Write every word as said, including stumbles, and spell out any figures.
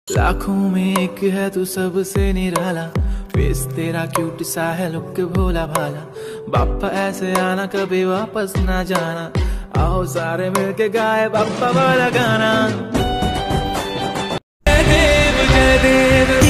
लाखों में एक है तू सबसे निराला, फेस तेरा क्यूट सा है, लुक भोला भाला। बाप्पा ऐसे आना कभी वापस ना जाना, आओ सारे मिलके गाए बाप्पा वाला गाना। जय देव जय देव